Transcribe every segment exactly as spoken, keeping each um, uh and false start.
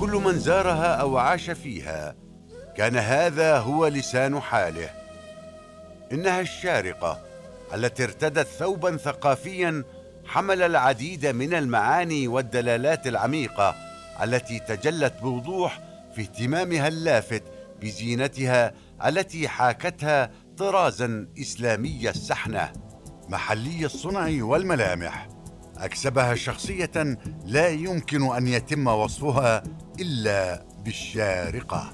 وكل من زارها أو عاش فيها كان هذا هو لسان حاله. إنها الشارقة التي ارتدت ثوبا ثقافيا حمل العديد من المعاني والدلالات العميقة التي تجلت بوضوح في اهتمامها اللافت بزينتها التي حاكتها طرازا إسلامي السحنة محلي الصنع والملامح، أكسبها شخصية لا يمكن أن يتم وصفها إلا بالشارقة.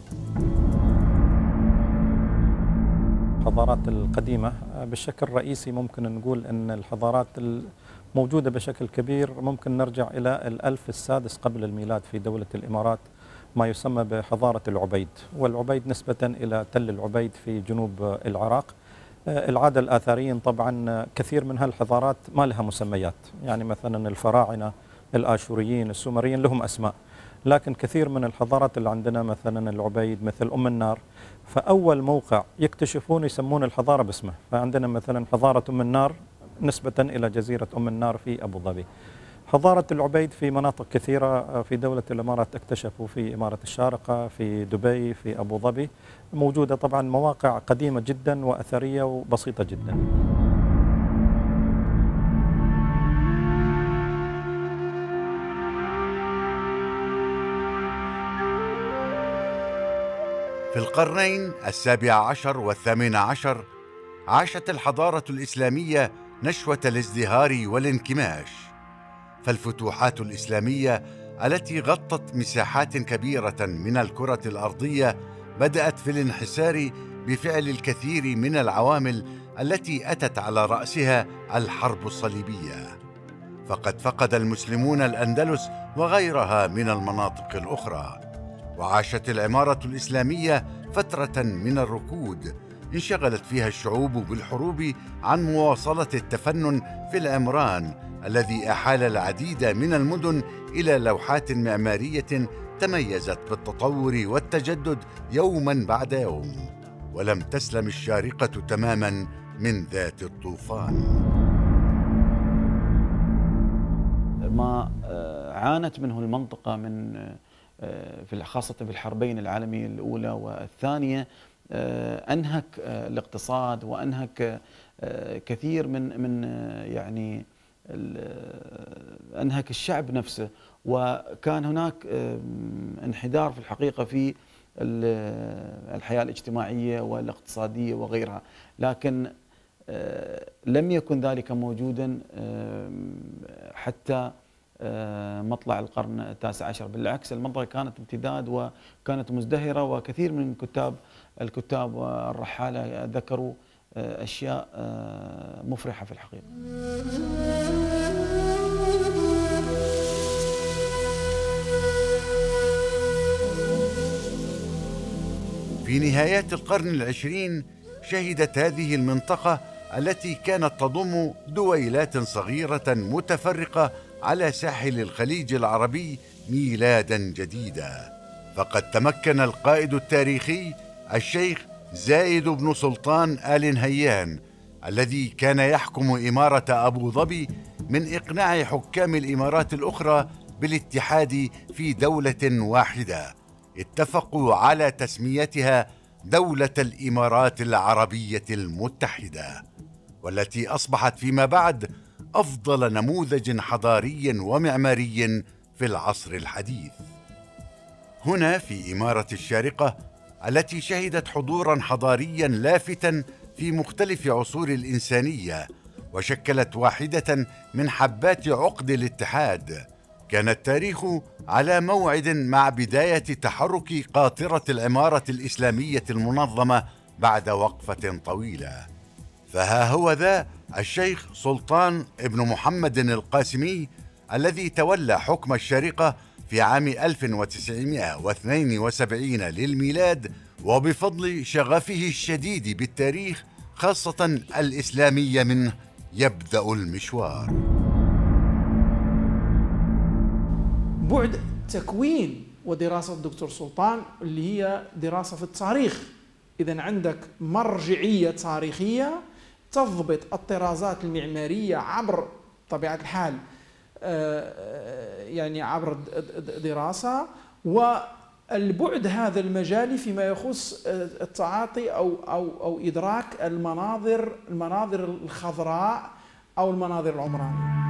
الحضارات القديمة بشكل رئيسي ممكن نقول أن الحضارات الموجودة بشكل كبير ممكن نرجع إلى الألف السادس قبل الميلاد في دولة الإمارات، ما يسمى بحضارة العبيد، والعبيد نسبة إلى تل العبيد في جنوب العراق. العادة الآثاريين طبعا كثير من هالحضارات ما لها مسميات، يعني مثلا الفراعنة، الآشوريين، السومريين لهم أسماء، لكن كثير من الحضارات اللي عندنا مثلا العبيد مثل أم النار، فأول موقع يكتشفون يسمون الحضارة باسمه، فعندنا مثلا حضارة أم النار نسبة إلى جزيرة أم النار في أبو ظبي. حضارة العبيد في مناطق كثيرة في دولة الإمارات، اكتشفوا في إمارة الشارقة، في دبي، في أبو ظبي، موجودة طبعا مواقع قديمة جدا وأثرية وبسيطة جدا. في القرنين السابع عشر والثامن عشر عاشت الحضارة الإسلامية نشوة الازدهار والانكماش، فالفتوحات الإسلامية التي غطت مساحات كبيرة من الكرة الأرضية بدأت في الانحسار بفعل الكثير من العوامل التي أتت على رأسها الحرب الصليبية، فقد فقد المسلمون الأندلس وغيرها من المناطق الأخرى، وعاشت العمارة الإسلامية فترة من الركود انشغلت فيها الشعوب بالحروب عن مواصلة التفنن في العمران الذي أحال العديد من المدن إلى لوحات معمارية تميزت بالتطور والتجدد يوما بعد يوم، ولم تسلم الشارقة تماما من ذات الطوفان. ما عانت منه المنطقة من في خاصة في الحربين العالمية الأولى والثانية، أنهك الاقتصاد وأنهك كثير من من يعني أنهك الشعب نفسه، وكان هناك انحدار في الحقيقة في الحياة الاجتماعية والاقتصادية وغيرها، لكن لم يكن ذلك موجودا حتى مطلع القرن التاسع عشر. بالعكس المنطقة كانت امتداد وكانت مزدهرة، وكثير من كتاب الكتاب والرحالة ذكروا أشياء مفرحة في الحقيقة. في نهايات القرن العشرين شهدت هذه المنطقة التي كانت تضم دويلات صغيرة متفرقة على ساحل الخليج العربي ميلادا جديدا، فقد تمكن القائد التاريخي الشيخ زايد بن سلطان آل نهيان الذي كان يحكم إمارة أبو ظبي من إقناع حكام الإمارات الأخرى بالاتحاد في دولة واحدة اتفقوا على تسميتها دولة الإمارات العربية المتحدة، والتي أصبحت فيما بعد أفضل نموذج حضاري ومعماري في العصر الحديث. هنا في إمارة الشارقة التي شهدت حضوراً حضارياً لافتا في مختلف عصور الإنسانية وشكلت واحدة من حبات عقد الاتحاد، كان التاريخ على موعد مع بداية تحرك قاطرة العمارة الإسلامية المنظمة بعد وقفة طويلة. فها هو ذا الشيخ سلطان ابن محمد القاسمي الذي تولى حكم الشارقة في عام ألف وتسعمائة واثنين وسبعين للميلاد، وبفضل شغفه الشديد بالتاريخ خاصة الإسلامي منه يبدأ المشوار. بعد تكوين ودراسة الدكتور سلطان اللي هي دراسة في التاريخ، إذن عندك مرجعية تاريخية تضبط الطرازات المعمارية عبر طبيعة الحال يعني عبر دراسة، والبعد هذا المجالي فيما يخص التعاطي أو أو أو إدراك المناظر المناظر الخضراء أو المناظر العمرانية.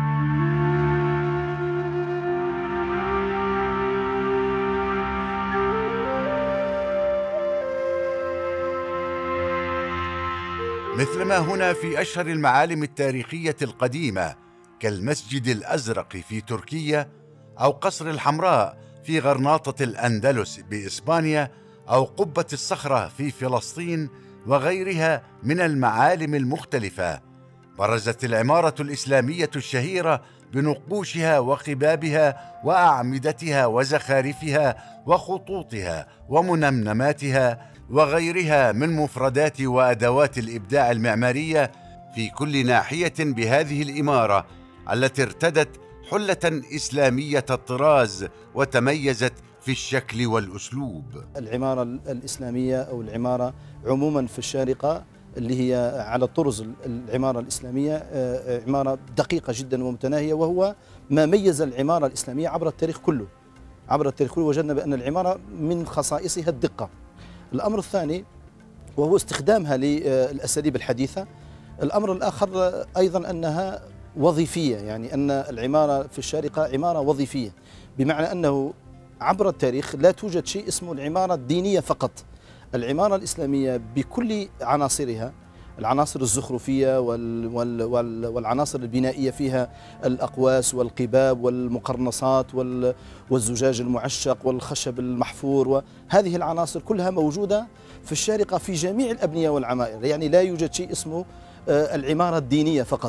مثلما هنا في أشهر المعالم التاريخية القديمة كالمسجد الأزرق في تركيا، أو قصر الحمراء في غرناطة الأندلس بإسبانيا، أو قبة الصخرة في فلسطين وغيرها من المعالم المختلفة. برزت العمارة الإسلامية الشهيرة بنقوشها وقبابها وأعمدتها وزخارفها وخطوطها ومنمنماتها وغيرها من مفردات وأدوات الإبداع المعمارية في كل ناحية بهذه الإمارة التي ارتدت حلة إسلامية الطراز وتميزت في الشكل والأسلوب. العمارة الإسلامية أو العمارة عموما في الشارقة اللي هي على طرز العمارة الإسلامية عمارة دقيقة جدا ومتناهية، وهو ما ميز العمارة الإسلامية عبر التاريخ كله. عبر التاريخ كله وجدنا بأن العمارة من خصائصها الدقة. الأمر الثاني وهو استخدامها للأساليب الحديثة. الأمر الآخر أيضا أنها وظيفية، يعني أن العمارة في الشارقة عمارة وظيفية، بمعنى أنه عبر التاريخ لا توجد شيء اسمه العمارة الدينية فقط. العمارة الإسلامية بكل عناصرها، العناصر الزخرفية وال وال وال والعناصر البنائية فيها الأقواس والقباب والمقرنصات والزجاج المعشق والخشب المحفور، وهذه العناصر كلها موجودة في الشارقة في جميع الأبنية والعمائر. يعني لا يوجد شيء اسمه العمارة الدينية فقط.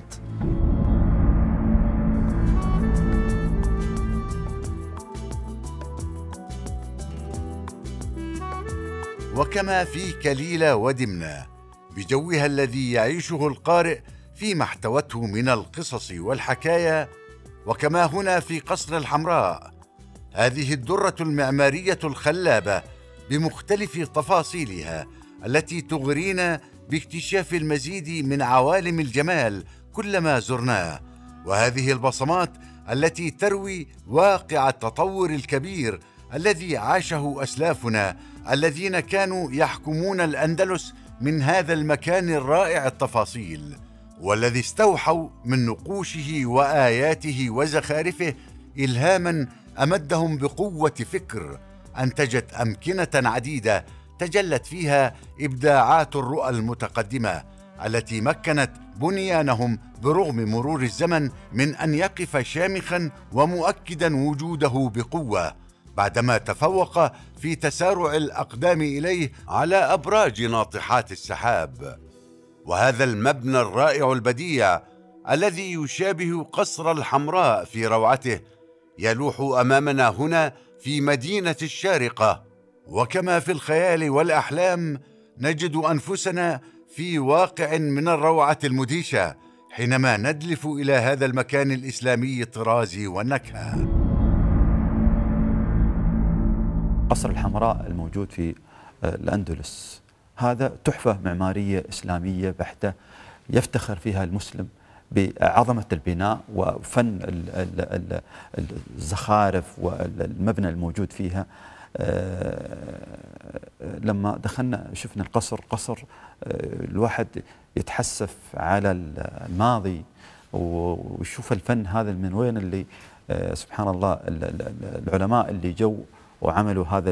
وكما في كليلة ودمنة بجوها الذي يعيشه القارئ فيما احتوته من القصص والحكايا، وكما هنا في قصر الحمراء، هذه الدرة المعمارية الخلابة بمختلف تفاصيلها التي تغرينا باكتشاف المزيد من عوالم الجمال كلما زرناه، وهذه البصمات التي تروي واقع التطور الكبير الذي عاشه أسلافنا الذين كانوا يحكمون الأندلس من هذا المكان الرائع التفاصيل، والذي استوحوا من نقوشه وآياته وزخارفه إلهاما أمدهم بقوة فكر أنتجت أمكنة عديدة تجلت فيها إبداعات الرؤى المتقدمة التي مكنت بنيانهم برغم مرور الزمن من أن يقف شامخا ومؤكدا وجوده بقوة، بعدما تفوق في تسارع الأقدام إليه على أبراج ناطحات السحاب. وهذا المبنى الرائع البديع الذي يشابه قصر الحمراء في روعته يلوح أمامنا هنا في مدينة الشارقة، وكما في الخيال والأحلام نجد أنفسنا في واقع من الروعة المدهشة حينما ندلف إلى هذا المكان الإسلامي الطرازي والنكهة. قصر الحمراء الموجود في الأندلس هذا تحفة معمارية إسلامية بحتة، يفتخر فيها المسلم بعظمة البناء وفن الزخارف والمبنى الموجود فيها. لما دخلنا شفنا القصر، قصر الواحد يتحسف على الماضي ويشوف الفن هذا من وين، اللي سبحان الله العلماء اللي جو وعملوا هذا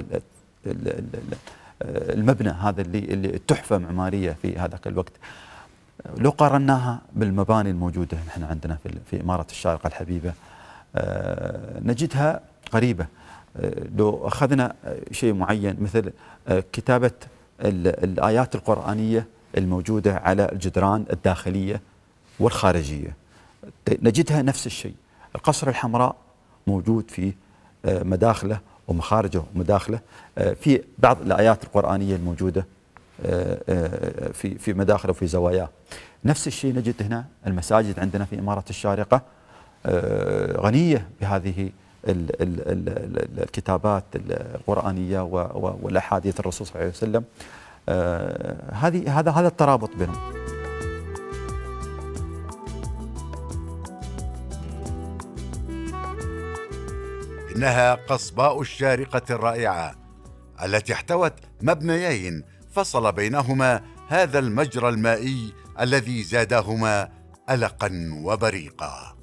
المبنى هذا اللي اللي تحفة معمارية في هذاك الوقت. لو قارناها بالمباني الموجودة نحن عندنا في في إمارة الشارقة الحبيبة نجدها قريبة. لو أخذنا شيء معين مثل كتابة الآيات القرآنية الموجودة على الجدران الداخلية والخارجية نجدها نفس الشيء. القصر الحمراء موجود في مداخله ومخارجه ومداخله في بعض الآيات القرآنية الموجودة في في مداخله وفي زواياه. نفس الشيء نجد هنا المساجد عندنا في إمارة الشارقة غنية بهذه الكتابات القرآنية والأحاديث الرسول صلى الله عليه وسلم. هذه هذا هذا الترابط بينهم. إنها قصباء الشارقة الرائعة التي احتوت مبنيين فصل بينهما هذا المجرى المائي الذي زادهما ألقا وبريقا.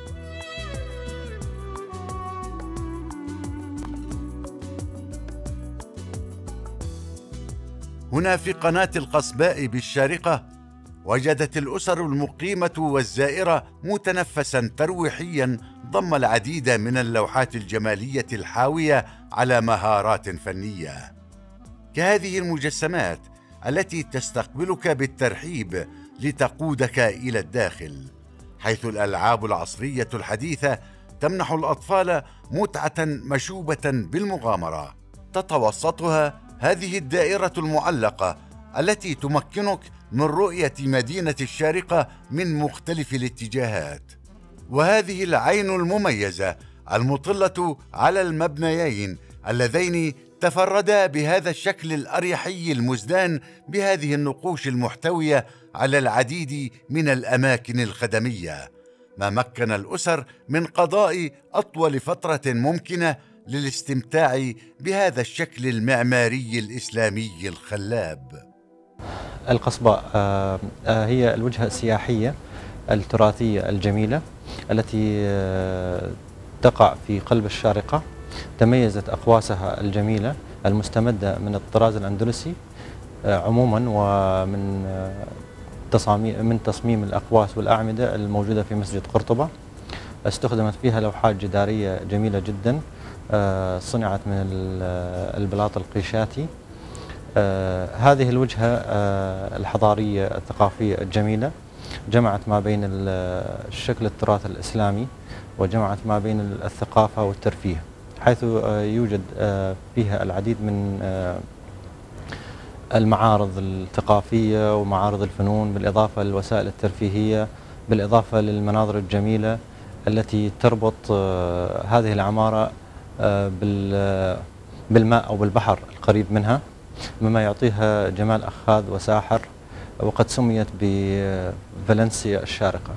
هنا في قناة القصباء بالشارقة وجدت الأسر المقيمة والزائرة متنفسا ترويحيا ضم العديد من اللوحات الجمالية الحاوية على مهارات فنية، كهذه المجسمات التي تستقبلك بالترحيب لتقودك إلى الداخل، حيث الألعاب العصرية الحديثة تمنح الأطفال متعة مشوبة بالمغامرة، تتوسطها هذه الدائرة المعلقة التي تمكنك من رؤية مدينة الشارقة من مختلف الاتجاهات، وهذه العين المميزة المطلة على المبنيين اللذين تفردا بهذا الشكل الأريحي المزدان بهذه النقوش المحتوية على العديد من الأماكن الخدمية، ما مكن الأسر من قضاء أطول فترة ممكنة للاستمتاع بهذا الشكل المعماري الإسلامي الخلاب. القصباء هي الوجهة السياحية التراثية الجميلة التي تقع في قلب الشارقة. تميزت أقواسها الجميلة المستمدة من الطراز الأندلسي عموما، ومن تصاميم من تصميم الأقواس والأعمدة الموجودة في مسجد قرطبة. استخدمت فيها لوحات جدارية جميلة جدا صنعت من البلاط القيشاتي. آه هذه الوجهة آه الحضارية الثقافية الجميلة جمعت ما بين الشكل التراث الإسلامي وجمعت ما بين الثقافة والترفيه، حيث آه يوجد آه فيها العديد من آه المعارض الثقافية ومعارض الفنون، بالإضافة للوسائل الترفيهية، بالإضافة للمناظر الجميلة التي تربط آه هذه العمارة آه بالماء أو بالبحر القريب منها، مما يعطيها جمال أخاذ وساحر، وقد سميت بفالنسيا الشارقة.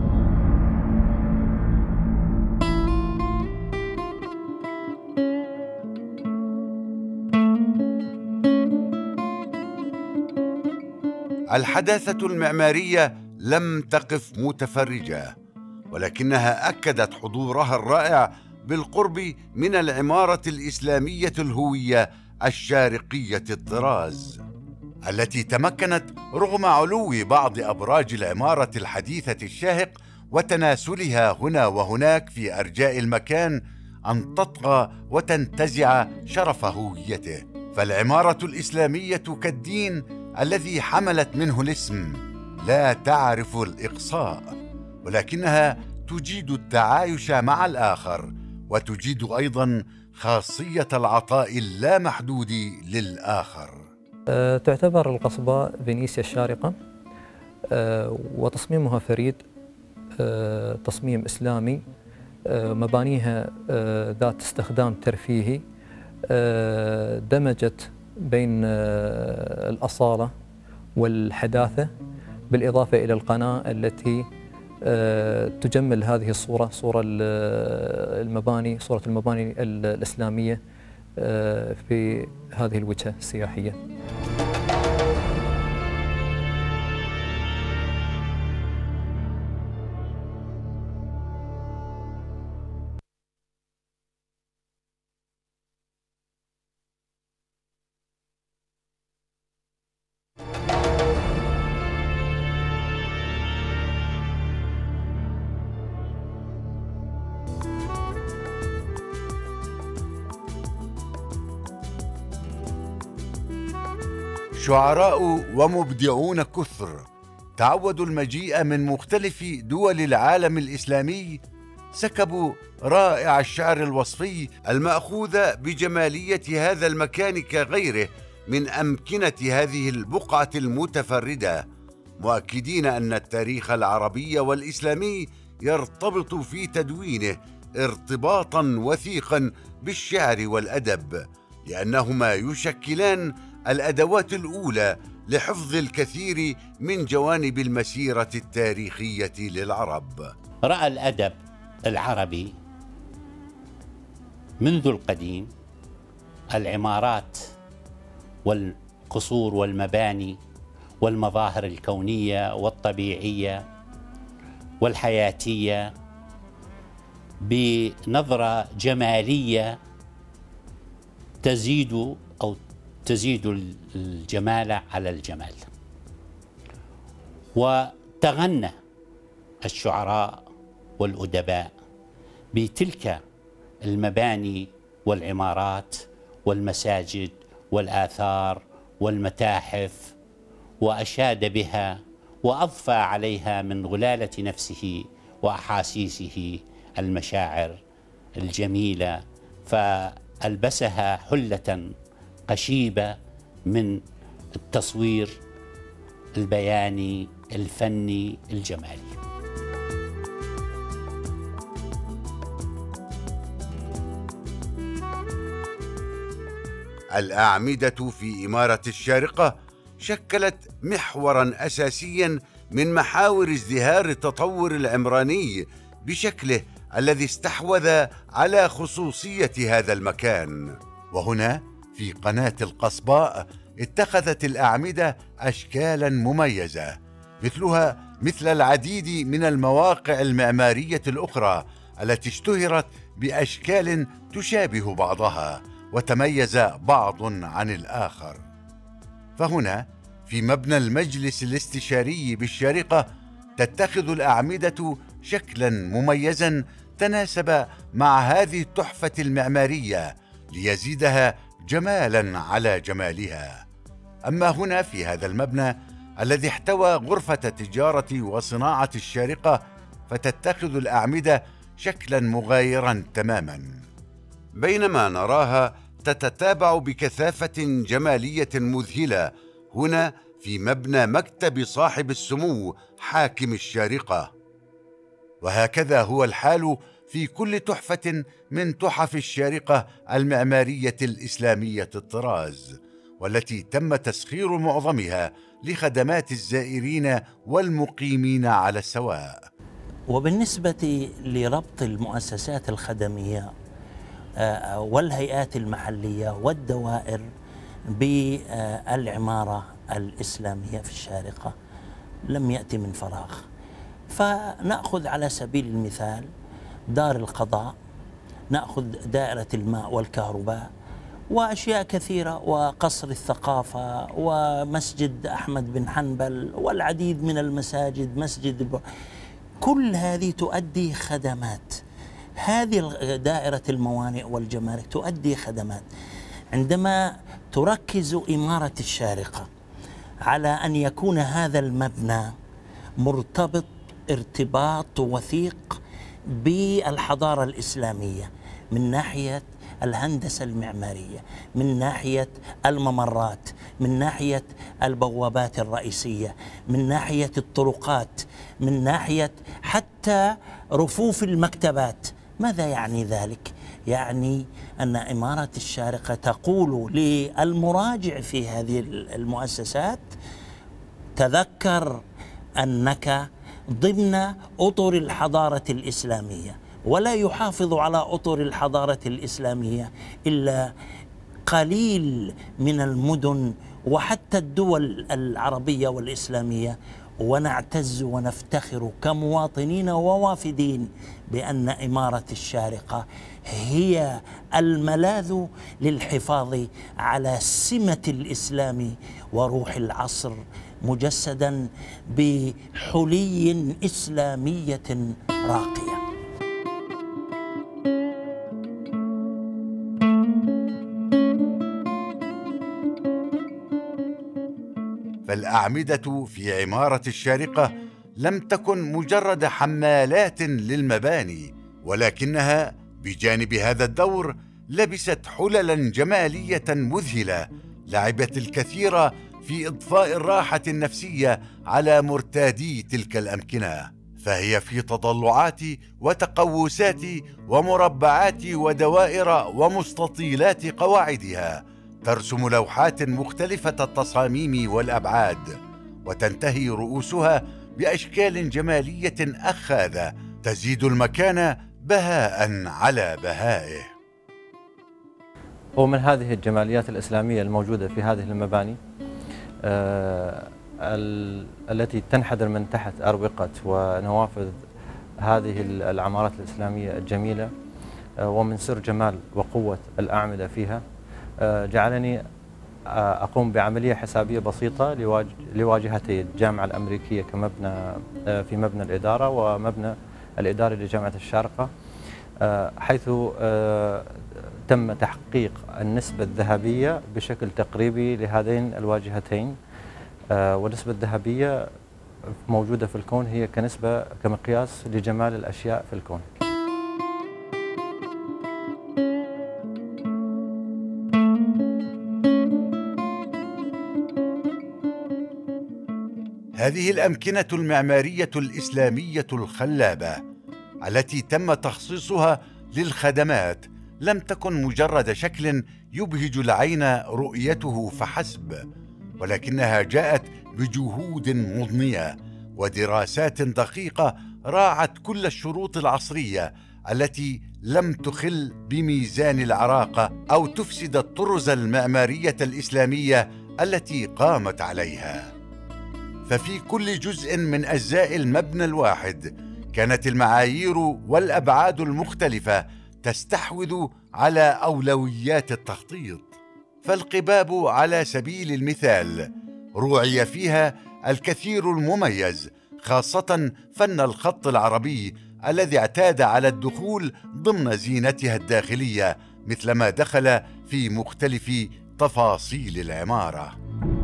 الحداثة المعمارية لم تقف متفرجة، ولكنها أكدت حضورها الرائع بالقرب من العمارة الإسلامية الهوية الشارقية الطراز، التي تمكنت رغم علو بعض أبراج العمارة الحديثة الشاهق وتناسلها هنا وهناك في أرجاء المكان أن تطغى وتنتزع شرف هويته. فالعمارة الإسلامية كالدين الذي حملت منه الاسم لا تعرف الإقصاء، ولكنها تجيد التعايش مع الآخر، وتجيد أيضا خاصية العطاء اللامحدود للآخر. أه تعتبر القصباء فينيسيا الشارقة، أه وتصميمها فريد، أه تصميم إسلامي، أه مبانيها أه ذات استخدام ترفيهي، أه دمجت بين أه الأصالة والحداثة، بالإضافة إلى القناة التي أه تجمل هذه الصورة، صورة المباني، صورة المباني الإسلامية أه في هذه الوجهة السياحية. شعراء ومبدعون كثر تعودوا المجيء من مختلف دول العالم الإسلامي، سكبوا رائع الشعر الوصفي المأخوذ بجمالية هذا المكان كغيره من أمكنة هذه البقعة المتفردة، مؤكدين أن التاريخ العربي والإسلامي يرتبط في تدوينه ارتباطا وثيقا بالشعر والأدب، لأنهما يشكلان الأدوات الأولى لحفظ الكثير من جوانب المسيرة التاريخية للعرب. رأى الأدب العربي منذ القديم العمارات والقصور والمباني والمظاهر الكونية والطبيعية والحياتية بنظرة جمالية تزيد أو تزيد الجمال على الجمال. وتغنى الشعراء والأدباء بتلك المباني والعمارات والمساجد والآثار والمتاحف، وأشاد بها وأضفى عليها من غلالة نفسه وأحاسيسه المشاعر الجميلة، فألبسها حلة قشيبة من التصوير البياني الفني الجمالي. الأعمدة في إمارة الشارقة شكلت محوراً أساسياً من محاور ازدهار التطور العمراني بشكله الذي استحوذ على خصوصية هذا المكان. وهنا في قناة القصباء اتخذت الأعمدة أشكالاً مميزة، مثلها مثل العديد من المواقع المعمارية الأخرى التي اشتهرت بأشكال تشابه بعضها وتميز بعض عن الآخر. فهنا في مبنى المجلس الاستشاري بالشارقة تتخذ الأعمدة شكلا مميزا تناسب مع هذه التحفة المعمارية ليزيدها جمالا على جمالها. أما هنا في هذا المبنى الذي احتوى غرفة تجارة وصناعة الشارقة فتتخذ الأعمدة شكلا مغايرا تماما، بينما نراها تتتابع بكثافة جمالية مذهلة هنا في مبنى مكتب صاحب السمو حاكم الشارقة. وهكذا هو الحال في كل تحفة من تحف الشارقة المعمارية الإسلامية الطراز، والتي تم تسخير معظمها لخدمات الزائرين والمقيمين على السواء. وبالنسبة لربط المؤسسات الخدمية والهيئات المحلية والدوائر بالعمارة الإسلامية في الشارقة لم يأتي من فراغ. فنأخذ على سبيل المثال دار القضاء، نأخذ دائرة الماء والكهرباء وأشياء كثيرة، وقصر الثقافة ومسجد أحمد بن حنبل والعديد من المساجد، مسجد ب... كل هذه تؤدي خدمات. هذه دائرة الموانئ والجمارك تؤدي خدمات. عندما تركز إمارة الشارقة على أن يكون هذا المبنى مرتبط ارتباط وثيق بالحضارة الإسلامية من ناحية الهندسة المعمارية، من ناحية الممرات، من ناحية البوابات الرئيسية، من ناحية الطرقات، من ناحية حتى رفوف المكتبات. ماذا يعني ذلك؟ يعني أن إمارة الشارقة تقول للمراجع في هذه المؤسسات تذكر أنك ضمن أطر الحضارة الإسلامية، ولا يحافظ على أطر الحضارة الإسلامية إلا قليل من المدن وحتى الدول العربية والإسلامية. ونعتز ونفتخر كمواطنين ووافدين بأن إمارة الشارقة هي الملاذ للحفاظ على سمة الإسلام وروح العصر، مجسدا بحلي إسلامية راقية. فالأعمدة في عمارة الشارقة لم تكن مجرد حمالات للمباني، ولكنها بجانب هذا الدور لبست حللا جمالية مذهلة لعبت الكثير في إضفاء الراحة النفسية على مرتادي تلك الأمكنة. فهي في تضلعات وتقوسات ومربعات ودوائر ومستطيلات قواعدها ترسم لوحات مختلفة التصاميم والأبعاد، وتنتهي رؤوسها بأشكال جمالية أخاذة تزيد المكان بهاء على بهائه. ومن هذه الجماليات الإسلامية الموجودة في هذه المباني آه التي تنحدر من تحت أروقة ونوافذ هذه العمارات الإسلامية الجميلة، آه ومن سر جمال وقوة الأعمدة فيها، آه جعلني آه أقوم بعملية حسابية بسيطة لواجهتي الجامعة الأمريكية كمبنى آه في مبنى الإدارة ومبنى الإداري لجامعة الشارقة، آه حيث آه تم تحقيق النسبة الذهبية بشكل تقريبي لهذين الواجهتين، آه والنسبة الذهبية موجودة في الكون هي كنسبة كمقياس لجمال الأشياء في الكون. هذه الأمكنة المعمارية الإسلامية الخلابة التي تم تخصيصها للخدمات لم تكن مجرد شكل يبهج العين رؤيته فحسب، ولكنها جاءت بجهود مضنية ودراسات دقيقة راعت كل الشروط العصرية التي لم تخل بميزان العراقة أو تفسد الطرز المعمارية الإسلامية التي قامت عليها. ففي كل جزء من أجزاء المبنى الواحد كانت المعايير والأبعاد المختلفة تستحوذ على أولويات التخطيط. فالقباب على سبيل المثال روعي فيها الكثير المميز، خاصة فن الخط العربي الذي اعتاد على الدخول ضمن زينتها الداخلية مثلما دخل في مختلف تفاصيل العمارة.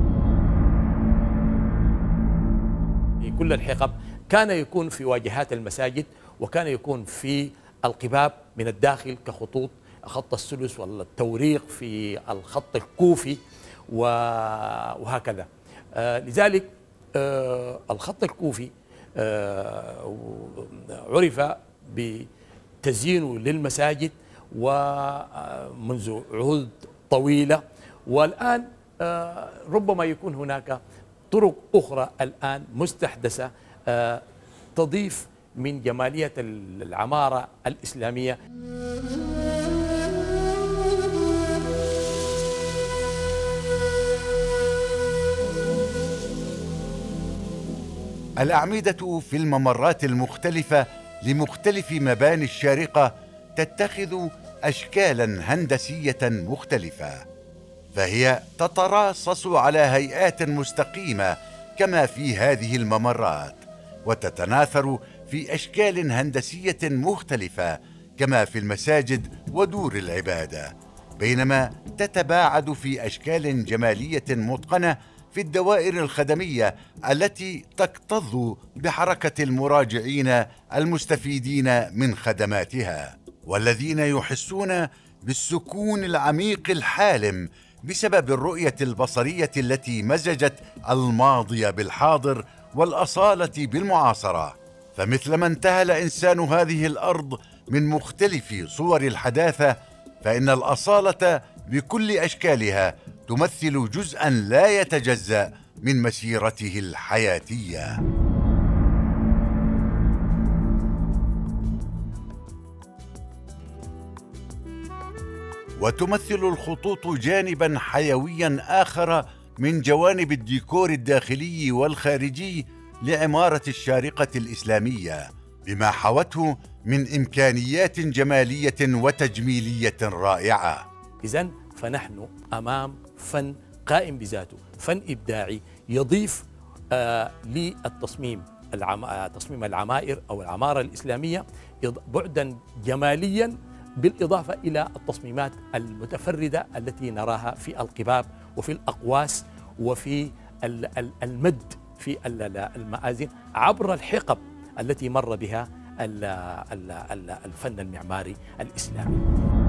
كل الحقب كان يكون في واجهات المساجد، وكان يكون في القباب من الداخل كخطوط خط الثلث والتوريق في الخط الكوفي وهكذا. آه لذلك آه الخط الكوفي آه عرف بتزيينه للمساجد ومنذ عهود طويلة، والآن آه ربما يكون هناك طرق أخرى الآن مستحدثة آه تضيف من جمالية العمارة الإسلامية. الأعمدة في الممرات المختلفة لمختلف مباني الشارقة تتخذ أشكالاً هندسية مختلفة، فهي تتراصص على هيئات مستقيمة كما في هذه الممرات، وتتناثر في أشكال هندسية مختلفة كما في المساجد ودور العبادة، بينما تتباعد في أشكال جمالية متقنة في الدوائر الخدمية التي تكتظ بحركة المراجعين المستفيدين من خدماتها، والذين يحسون بالسكون العميق الحالم بسبب الرؤية البصرية التي مزجت الماضي بالحاضر والأصالة بالمعاصرة. فمثلما انتهل إنسان هذه الأرض من مختلف صور الحداثة، فإن الأصالة بكل أشكالها تمثل جزءا لا يتجزأ من مسيرته الحياتية. وتمثل الخطوط جانبا حيويا آخر من جوانب الديكور الداخلي والخارجي لعمارة الشارقة الإسلامية، بما حوته من إمكانيات جمالية وتجميلية رائعة. إذن فنحن أمام فن قائم بذاته، فن إبداعي يضيف آه للتصميم العم... تصميم العمائر أو العمارة الإسلامية بعدا جماليا، بالإضافة إلى التصميمات المتفردة التي نراها في القباب وفي الأقواس وفي المد في المآذن عبر الحقب التي مر بها الفن المعماري الإسلامي.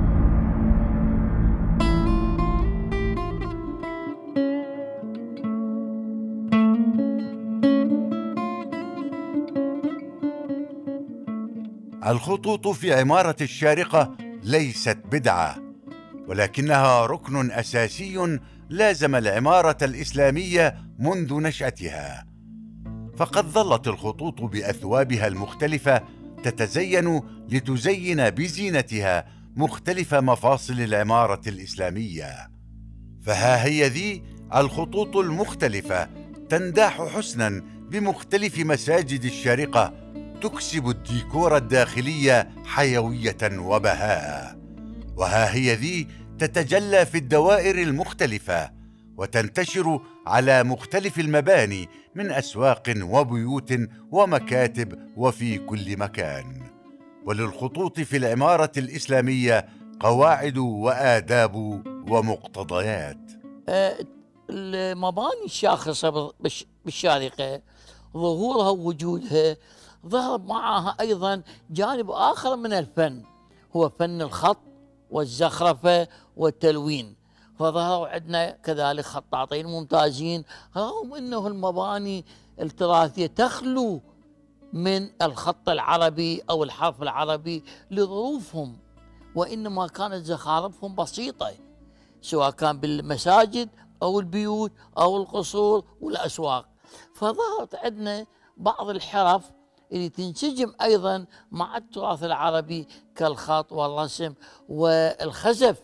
الخطوط في عمارة الشارقة ليست بدعة، ولكنها ركن أساسي لازم العمارة الإسلامية منذ نشأتها، فقد ظلت الخطوط بأثوابها المختلفة تتزين لتزين بزينتها مختلف مفاصل العمارة الإسلامية. فها هي ذي الخطوط المختلفة تنداح حسنا بمختلف مساجد الشارقة، تكسب الديكور الداخلي حيوية وبهاء. وها هي ذي تتجلى في الدوائر المختلفة وتنتشر على مختلف المباني من أسواق وبيوت ومكاتب وفي كل مكان. وللخطوط في العمارة الإسلامية قواعد وآداب ومقتضيات. المباني الشاخصة بالشارقة ظهورها ووجودها ظهر معها أيضا جانب آخر من الفن، هو فن الخط والزخرفة والتلوين. فظهروا عندنا كذلك خطاطين ممتازين، رغم أنه المباني التراثية تخلو من الخط العربي أو الحرف العربي لظروفهم، وإنما كانت زخارفهم بسيطة سواء كان بالمساجد أو البيوت أو القصور والأسواق. فظهرت عندنا بعض الحرف اللي تنسجم أيضا مع التراث العربي كالخط والرسم والخزف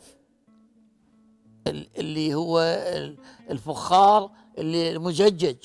اللي هو الفخار اللي المزجج.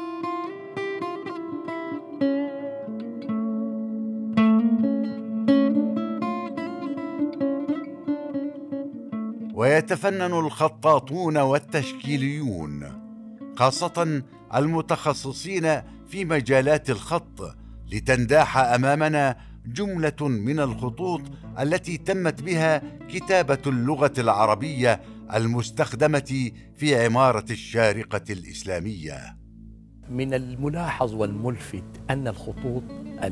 ويتفنن الخطاطون والتشكيليون خاصة المتخصصين في مجالات الخط لتنداح أمامنا جملة من الخطوط التي تمت بها كتابة اللغة العربية المستخدمة في عمارة الشارقة الإسلامية. من الملاحظ والملفت أن الخطوط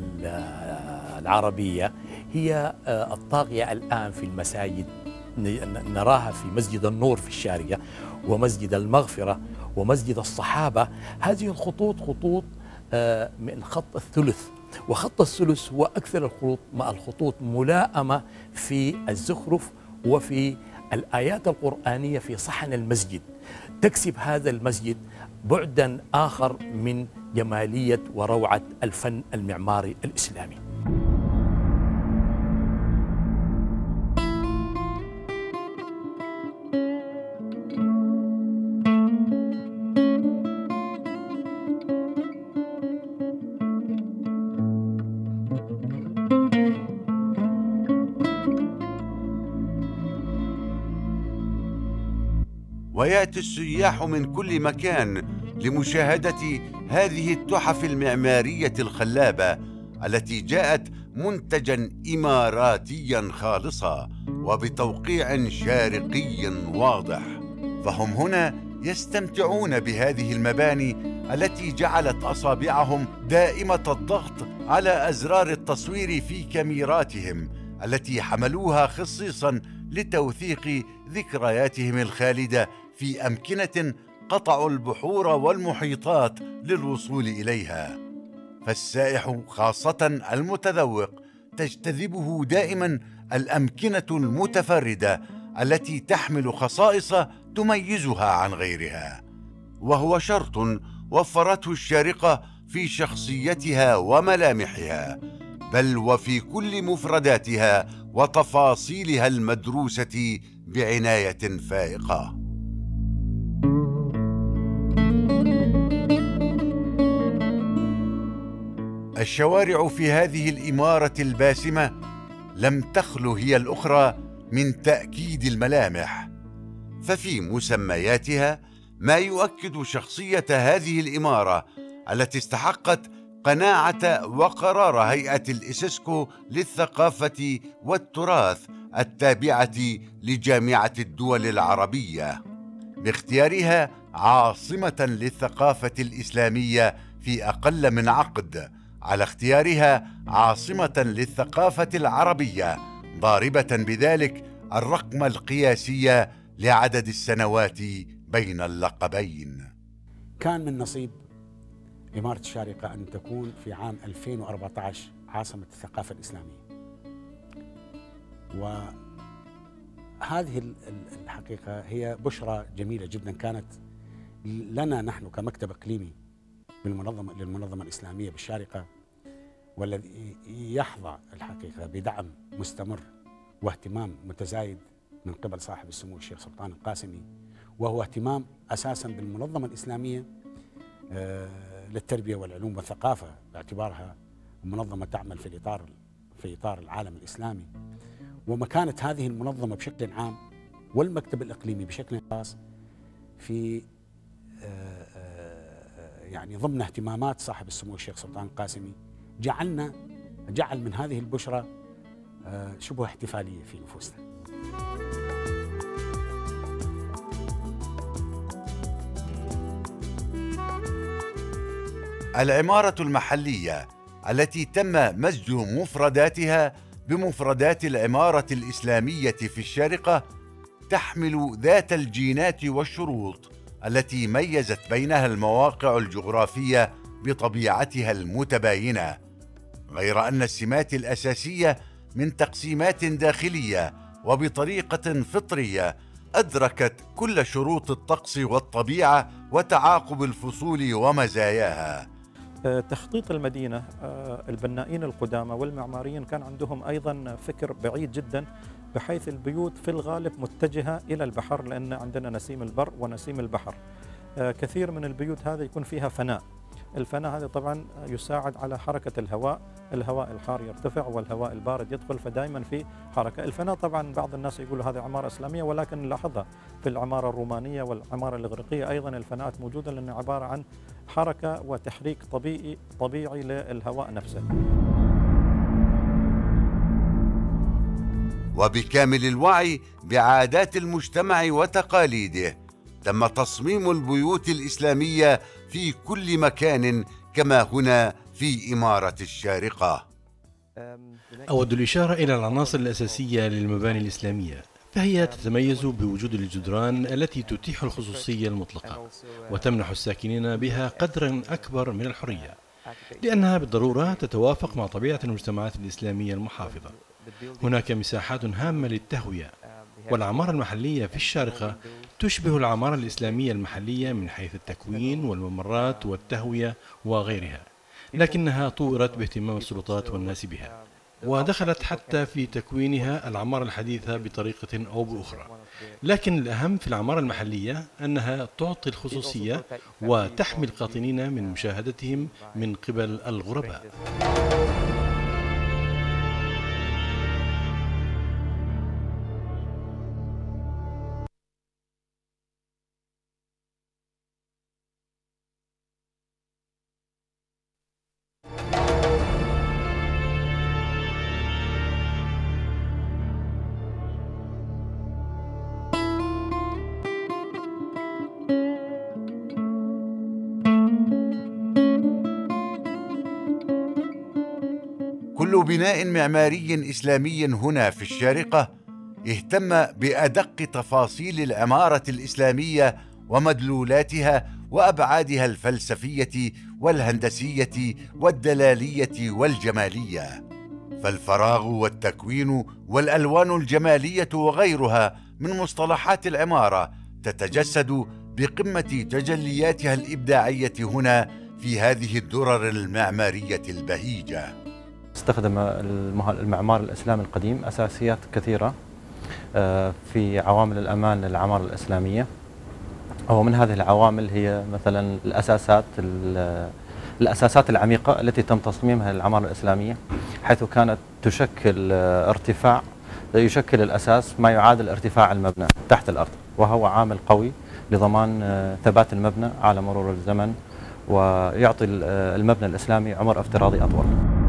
العربية هي الطاغية الآن في المساجد، نراها في مسجد النور في الشارقة ومسجد المغفرة ومسجد الصحابة. هذه الخطوط خطوط من الخط الثلث، وخط الثلث هو أكثر الخطوط الخطوط ملائمة في الزخرف وفي الآيات القرآنية في صحن المسجد، تكسب هذا المسجد بعدا آخر من جمالية وروعة الفن المعماري الإسلامي. ويأتي السياح من كل مكان لمشاهدة هذه التحف المعمارية الخلابة التي جاءت منتجا إماراتيا خالصا وبتوقيع شارقي واضح. فهم هنا يستمتعون بهذه المباني التي جعلت أصابعهم دائمة الضغط على أزرار التصوير في كاميراتهم التي حملوها خصيصا لتوثيق ذكرياتهم الخالدة في أمكنة قطعوا البحور والمحيطات للوصول إليها. فالسائح خاصة المتذوق تجتذبه دائما الأمكنة المتفردة التي تحمل خصائص تميزها عن غيرها، وهو شرط وفرته الشارقة في شخصيتها وملامحها، بل وفي كل مفرداتها وتفاصيلها المدروسة بعناية فائقة. الشوارع في هذه الإمارة الباسمة لم تخلو هي الأخرى من تأكيد الملامح، ففي مسمياتها ما يؤكد شخصية هذه الإمارة التي استحقت قناعة وقرار هيئة الإسسكو للثقافة والتراث التابعة لجامعة الدول العربية باختيارها عاصمة للثقافة الإسلامية في أقل من عقد، على اختيارها عاصمة للثقافة العربية، ضاربة بذلك الرقم القياسي لعدد السنوات بين اللقبين. كان من نصيب إمارة الشارقة أن تكون في عام ألفين وأربعة عشر عاصمة الثقافة الإسلامية، وهذه الحقيقة هي بشرى جميلة جدا كانت لنا نحن كمكتب إقليمي بالمنظمة للمنظمة الإسلامية بالشارقة، والذي يحظى الحقيقة بدعم مستمر واهتمام متزايد من قبل صاحب السمو الشيخ سلطان القاسمي، وهو اهتمام أساسا بالمنظمة الإسلامية للتربية والعلوم والثقافة، باعتبارها منظمة تعمل في الإطار في إطار العالم الإسلامي. ومكانة هذه المنظمة بشكل عام والمكتب الإقليمي بشكل خاص في يعني ضمن اهتمامات صاحب السمو الشيخ سلطان القاسمي، جعلنا جعل من هذه البشرى شبه احتفالية في نفوسنا. العمارة المحلية التي تم مزج مفرداتها بمفردات العمارة الإسلامية في الشارقة تحمل ذات الجينات والشروط التي ميزت بينها المواقع الجغرافية بطبيعتها المتباينة، غير أن السمات الأساسية من تقسيمات داخلية وبطريقة فطرية أدركت كل شروط الطقس والطبيعة وتعاقب الفصول ومزاياها. تخطيط المدينة، البنائين القدامى والمعماريين كان عندهم أيضا فكر بعيد جدا، بحيث البيوت في الغالب متجهة إلى البحر، لأن عندنا نسيم البر ونسيم البحر. كثير من البيوت هذه يكون فيها فناء، الفناء هذا طبعا يساعد على حركة الهواء، الهواء الحار يرتفع والهواء البارد يدخل، فدائما في حركة. الفناء طبعا بعض الناس يقولوا هذه عمارة إسلامية، ولكن نلاحظها في العمارة الرومانية والعمارة الإغريقية أيضا الفناءات موجودة، لأنها عبارة عن حركة وتحريك طبيعي طبيعي للهواء نفسه. وبكامل الوعي بعادات المجتمع وتقاليده تم تصميم البيوت الإسلامية في كل مكان كما هنا في إمارة الشارقة. أود الإشارة إلى العناصر الأساسية للمباني الإسلامية، فهي تتميز بوجود الجدران التي تتيح الخصوصية المطلقة وتمنح الساكنين بها قدرا أكبر من الحرية، لأنها بالضرورة تتوافق مع طبيعة المجتمعات الإسلامية المحافظة. هناك مساحات هامة للتهوية، والعمارة المحلية في الشارقة تشبه العمارة الإسلامية المحلية من حيث التكوين والممرات والتهوية وغيرها، لكنها طورت باهتمام السلطات والناس بها، ودخلت حتى في تكوينها العمارة الحديثة بطريقة أو بأخرى. لكن الأهم في العمارة المحلية أنها تعطي الخصوصية وتحمي القاطنين من مشاهدتهم من قبل الغرباء. كل بناء معماري إسلامي هنا في الشارقة اهتم بأدق تفاصيل العمارة الإسلامية ومدلولاتها وأبعادها الفلسفية والهندسية والدلالية والجمالية، فالفراغ والتكوين والألوان الجمالية وغيرها من مصطلحات العمارة تتجسد بقمة تجلياتها الإبداعية هنا في هذه الدرر المعمارية البهيجة. استخدم المعمار الإسلامي القديم أساسيات كثيرة في عوامل الأمان للعمارة الإسلامية، ومن هذه العوامل هي مثلا الأساسات الأساسات العميقة التي تم تصميمها للعمارة الإسلامية، حيث كانت تشكل ارتفاع يشكل الأساس ما يعادل ارتفاع المبنى تحت الأرض، وهو عامل قوي لضمان ثبات المبنى على مرور الزمن ويعطي المبنى الإسلامي عمر افتراضي أطول.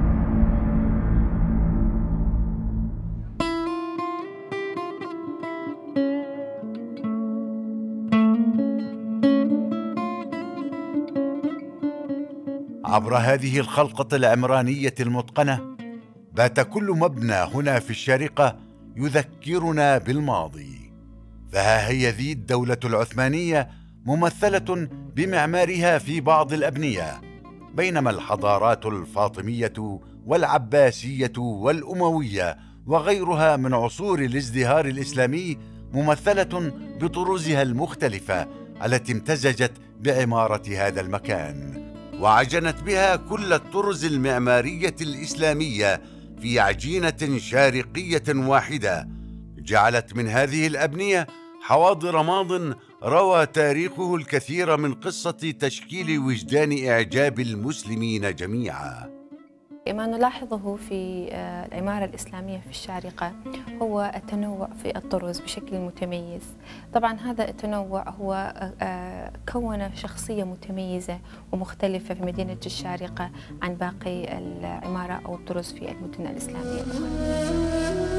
عبر هذه الخلقة العمرانية المتقنة بات كل مبنى هنا في الشارقة يذكرنا بالماضي، فها هي ذي الدولة العثمانية ممثلة بمعمارها في بعض الأبنية، بينما الحضارات الفاطمية والعباسية والأموية وغيرها من عصور الازدهار الإسلامي ممثلة بطرزها المختلفة التي امتزجت بعمارة هذا المكان، وعجنت بها كل الطرز المعمارية الإسلامية في عجينة شارقية واحدة جعلت من هذه الأبنية حواضر ماض روى تاريخه الكثير من قصة تشكيل وجدان إعجاب المسلمين جميعا. ما نلاحظه في العمارة الإسلامية في الشارقة هو التنوع في الطرز بشكل متميز. طبعا هذا التنوع هو كون شخصية متميزة ومختلفة في مدينة الشارقة عن باقي العمارة أو الطرز في المدن الإسلامية الأخرى.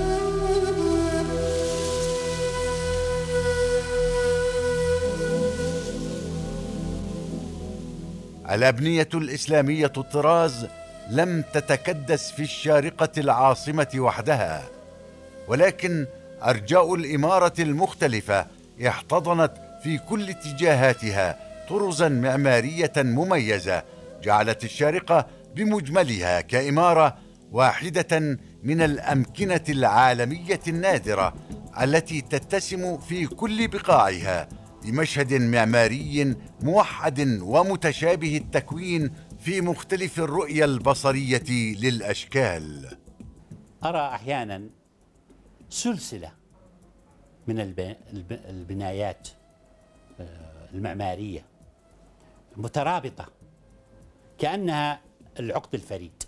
الأبنية الإسلامية الطراز لم تتكدس في الشارقة العاصمة وحدها، ولكن أرجاء الإمارة المختلفة احتضنت في كل اتجاهاتها طرزا معمارية مميزة جعلت الشارقة بمجملها كإمارة واحدة من الأمكنة العالمية النادرة التي تتسم في كل بقاعها بمشهد معماري موحد ومتشابه التكوين في مختلف الرؤية البصرية للأشكال. أرى أحيانا سلسلة من البنايات المعمارية مترابطة كأنها العقد الفريد.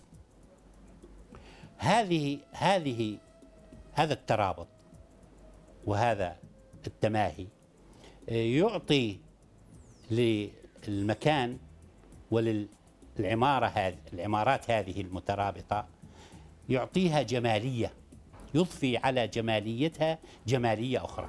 هذه هذه هذا الترابط وهذا التماهي يعطي للمكان وللعمارة هذه العمارات هذه المترابطة يعطيها جمالية، يضفي على جماليتها جمالية أخرى.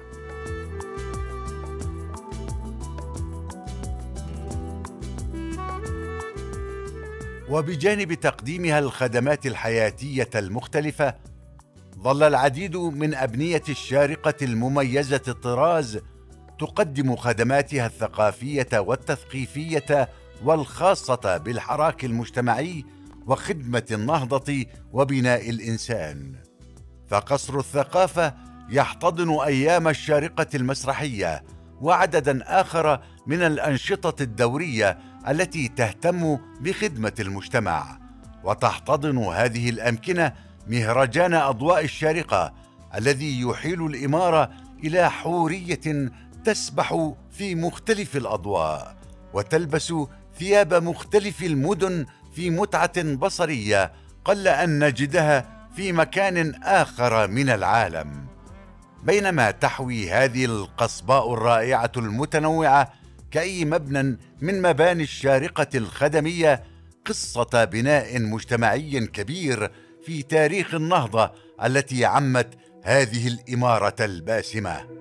وبجانب تقديمها الخدمات الحياتية المختلفة، ظل العديد من أبنية الشارقة المميزة الطراز تقدم خدماتها الثقافية والتثقيفية والخاصة بالحراك المجتمعي وخدمة النهضة وبناء الإنسان. فقصر الثقافة يحتضن أيام الشارقة المسرحية وعددا آخر من الأنشطة الدورية التي تهتم بخدمة المجتمع، وتحتضن هذه الأمكنة مهرجان أضواء الشارقة الذي يحيل الإمارة إلى حورية تسبح في مختلف الأضواء وتلبس ثياب مختلف المدن في متعة بصرية قل أن نجدها في مكان آخر من العالم. بينما تحوي هذه القصباء الرائعة المتنوعة كأي مبنى من مباني الشارقة الخدمية قصة بناء مجتمعي كبير في تاريخ النهضة التي عمت هذه الإمارة الباسمة.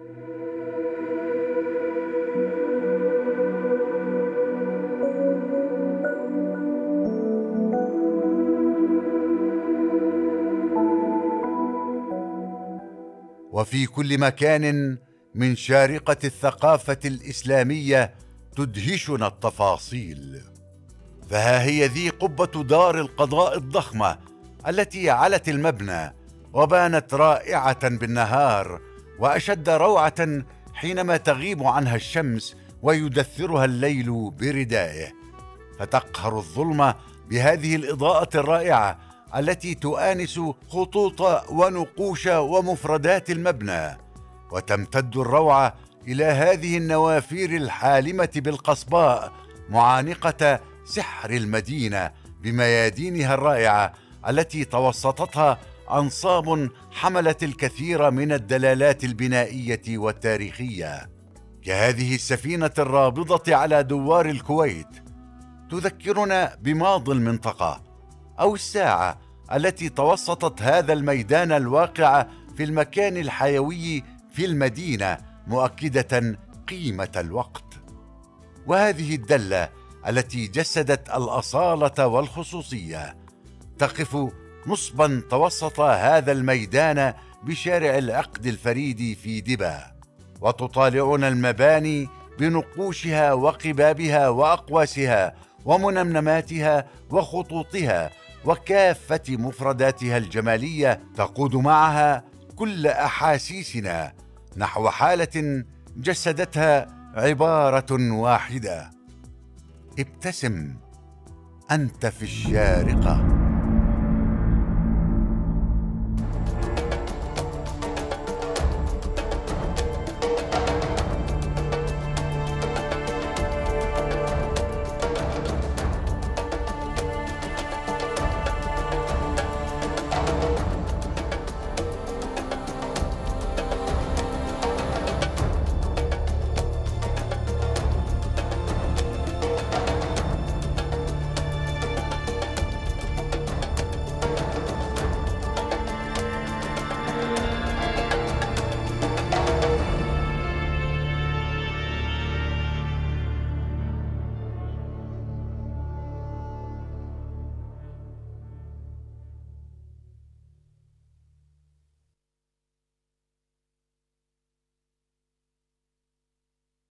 وفي كل مكان من شارقة الثقافة الإسلامية تدهشنا التفاصيل. فها هي ذي قبة دار القضاء الضخمة التي علت المبنى وبانت رائعة بالنهار وأشد روعة حينما تغيب عنها الشمس ويدثرها الليل بردائه، فتقهر الظلمة بهذه الإضاءة الرائعة التي تؤانس خطوط ونقوش ومفردات المبنى، وتمتد الروعة إلى هذه النوافير الحالمة بالقصباء معانقة سحر المدينة بميادينها الرائعة التي توسطتها أنصاب حملت الكثير من الدلالات البنائية والتاريخية، كهذه السفينة الرابضة على دوار الكويت تذكرنا بماضي المنطقة، أو الساعة التي توسطت هذا الميدان الواقع في المكان الحيوي في المدينة مؤكدة قيمة الوقت. وهذه الدلة التي جسدت الأصالة والخصوصية تقف نصبا توسط هذا الميدان بشارع العقد الفريد في دبا، وتطالعنا المباني بنقوشها وقبابها وأقواسها ومنمنماتها وخطوطها وكافة مفرداتها الجمالية، تقود معها كل أحاسيسنا نحو حالة جسدتها عبارة واحدة: ابتسم، أنت في الشارقة.